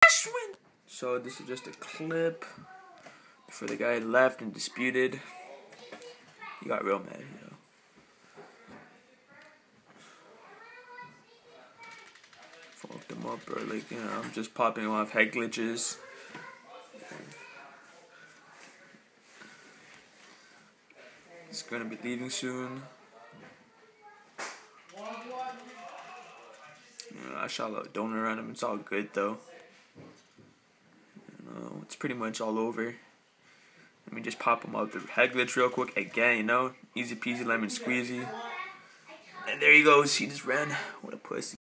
Ashwin! So this is just a clip before the guy left and disputed. He got real mad, you know. Fucked him up, bro. Like, you know, I'm just popping him off head glitches. He's gonna be leaving soon. You know, I shot a little donut around him. It's all good though. You know, it's pretty much all over. Let me just pop him out the head glitch real quick again. You know, easy peasy lemon squeezy. And there he goes. He just ran. What a pussy.